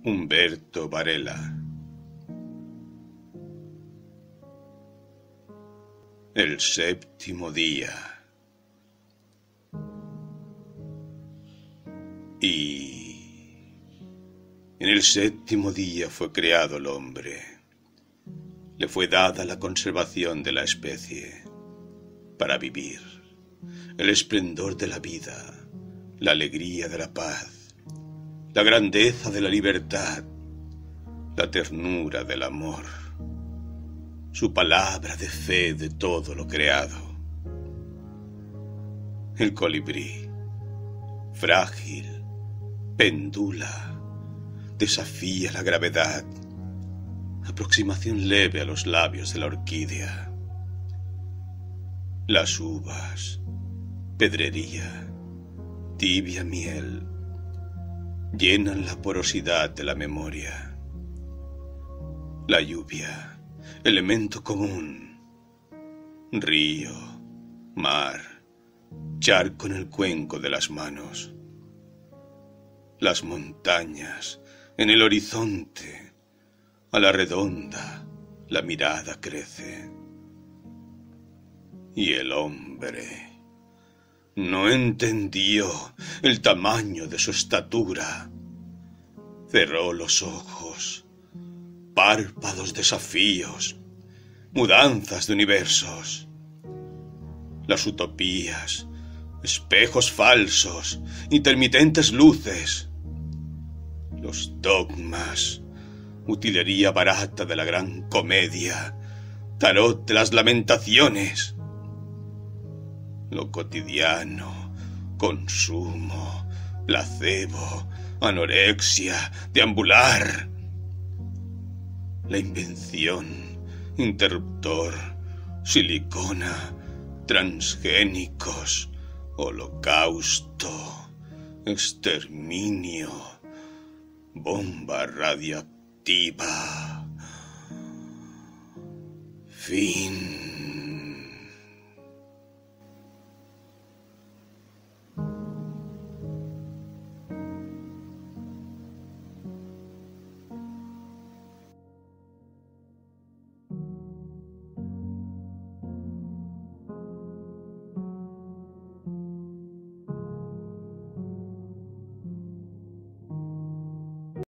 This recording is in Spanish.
Humberto Varela. El séptimo día. Y en el séptimo día fue creado el hombre. Le fue dada la conservación de la especie para vivir, el esplendor de la vida, la alegría de la paz, la grandeza de la libertad, la ternura del amor, su palabra de fe de todo lo creado. El colibrí, frágil, pendula, desafía la gravedad, aproximación leve a los labios de la orquídea. Las uvas, pedrería, tibia miel, llenan la porosidad de la memoria. La lluvia, elemento común, río, mar, charco en el cuenco de las manos. Las montañas, en el horizonte, a la redonda, la mirada crece. Y el hombre no entendió el tamaño de su estatura. Cerró los ojos, párpados desafíos, mudanzas de universos. Las utopías, espejos falsos, intermitentes luces. Los dogmas, utilería barata de la gran comedia, tarot de las lamentaciones. Lo cotidiano, consumo, placebo, anorexia, deambular. La invención, interruptor, silicona, transgénicos, holocausto, exterminio, bomba radiactiva. Fin.